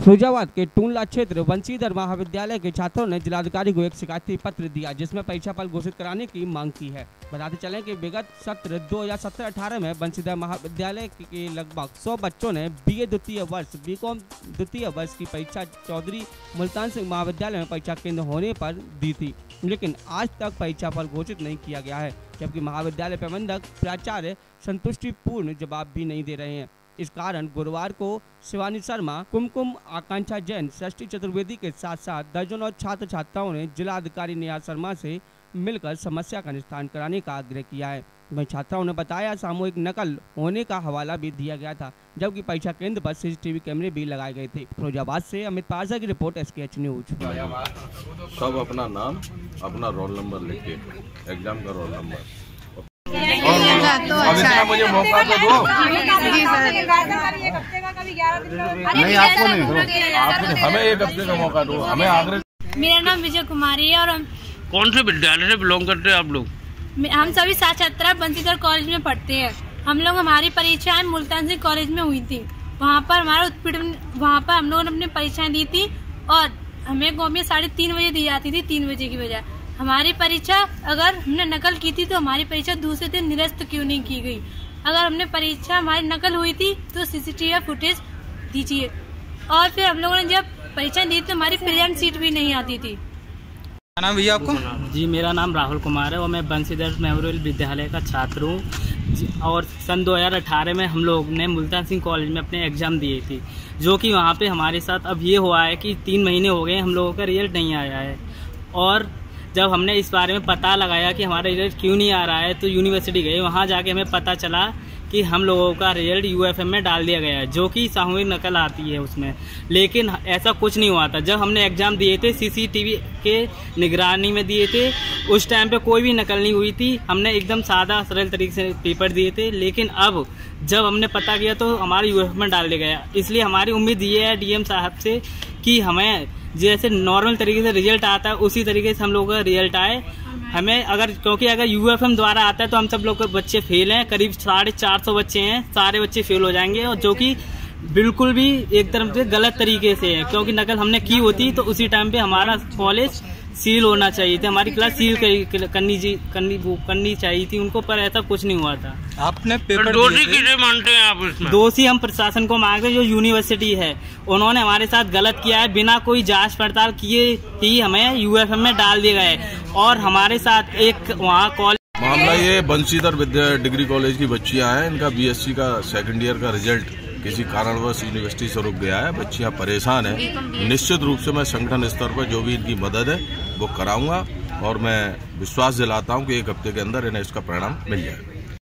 फिरोजाबाद के टूंडला क्षेत्र बंशीधर महाविद्यालय के छात्रों ने जिलाधिकारी को एक शिकायती पत्र दिया जिसमें परीक्षा फल घोषित कराने की मांग की है। बताते चलें कि विगत सत्र 2017-18 में बंशीधर महाविद्यालय के लगभग 100 बच्चों ने बीए द्वितीय वर्ष बीकॉम द्वितीय वर्ष की परीक्षा चौधरी मुल्तान सिंह महाविद्यालय में परीक्षा केंद्र होने पर दी थी, लेकिन आज तक परीक्षा फल घोषित नहीं किया गया है, जबकि महाविद्यालय प्रबंधक प्राचार्य संतुष्टिपूर्ण जवाब भी नहीं दे रहे हैं। इस कारण गुरुवार को शिवानी शर्मा, कुमकुम, आकांक्षा जैन, षष्ठी चतुर्वेदी के साथ साथ दर्जनों छात्र छात्राओं ने जिलाधिकारी नेहा शर्मा से मिलकर समस्या का निस्तारण कराने का आग्रह किया है। वहीं छात्राओं ने बताया सामूहिक नकल होने का हवाला भी दिया गया था, जबकि परीक्षा केंद्र पर सीसीटीवी कैमरे भी लगाए गए थे। फिरोजाबाद से अमित पारसा की रिपोर्ट, SKH न्यूज। सब अपना नाम, अपना रोल नंबर लिख के, एग्जाम का रोल नंबर। तो अच्छा मुझे मौका तो दो। नहीं, आपको नहीं, हमें एक हफ्ते का मौका दो। हमें आग्रह। मेरा नाम विजय कुमारी है और हम कौन से विद्यालय से बिलोंग करते हैं आप लोग? हम सभी छात्र बंशीधर कॉलेज में पढ़ते हैं। हमारी परीक्षाएं मुल्तान सिंह कॉलेज में हुई थी। वहाँ पर हमारा उत्पीड़न, वहाँ पर हम लोगों ने अपनी परीक्षाएं दी थी और हमें गाँव में 3:30 बजे दी जाती थी, 3 बजे की बजाय। हमारी परीक्षा अगर हमने नकल की थी तो हमारी परीक्षा दूसरे दिन निरस्त क्यों नहीं की गई? अगर हमने परीक्षा हमारी नकल हुई थी तो सीसीटीवी फुटेज दीजिए। और फिर हम लोगों ने जब परीक्षा दी तो हमारी प्रेजेंट सीट भी नहीं आती थी। क्या नाम भैया आपको? जी, मेरा नाम राहुल कुमार है और मैं बंशीधर मेमोरियल विद्यालय का छात्र हूँ। और सन 2018 में हम लोग ने मुल्तान सिंह कॉलेज में अपने एग्ज़ाम दिए थी, जो कि वहाँ पे हमारे साथ अब ये हुआ है कि 3 महीने हो गए हम लोगों का रिजल्ट नहीं आया है। और जब हमने इस बारे में पता लगाया कि हमारा रिजल्ट क्यों नहीं आ रहा है तो यूनिवर्सिटी गए। वहाँ जाके हमें पता चला कि हम लोगों का रिजल्ट UFM में डाल दिया गया है, जो कि सामूहिक नकल आती है उसमें। लेकिन ऐसा कुछ नहीं हुआ था। जब हमने एग्ज़ाम दिए थे CCTV के निगरानी में दिए थे, उस टाइम पे कोई भी नकल नहीं हुई थी। हमने एकदम सादा सरल तरीके से पेपर दिए थे। लेकिन अब जब हमने पता किया तो हमारे UFM में डाल दिया गया। इसलिए हमारी उम्मीद ये है DM साहब से कि हमें जैसे नॉर्मल तरीके से रिजल्ट आता है उसी तरीके से हम लोगों का रिजल्ट आए। हमें क्योंकि अगर UFM द्वारा आता है तो हम सब लोग के बच्चे फेल हैं। करीब 450 बच्चे हैं, सारे बच्चे फेल हो जाएंगे, और जो कि बिल्कुल भी एक तरफ से गलत तरीके से है। क्योंकि नकल हमने की होती तो उसी टाइम पे हमारा कॉलेज सील होना चाहिए था, हमारी क्लास सील करनी चाहिए थी उनको, पर ऐसा कुछ नहीं हुआ था। आपने पेपर दोषी किसे मानते हैं आप इसमें? दोषी हम प्रशासन को मांगते हैं, जो यूनिवर्सिटी है उन्होंने हमारे साथ गलत किया है। बिना कोई जांच पड़ताल किए ही हमें UFM में डाल दिया गया है। और हमारे साथ एक वहाँ कॉलेज मामला ये बंशीधर विद्या डिग्री कॉलेज की बच्चियां हैं। इनका BSc का सेकंड ईयर का रिजल्ट किसी कारणवश यूनिवर्सिटी से रुक गया है। बच्चियां परेशान हैं। निश्चित रूप से मैं संगठन स्तर पर जो भी इनकी मदद है वो कराऊंगा, और मैं विश्वास दिलाता हूं कि 1 हफ्ते के अंदर इन्हें इसका परिणाम मिल जाएगा।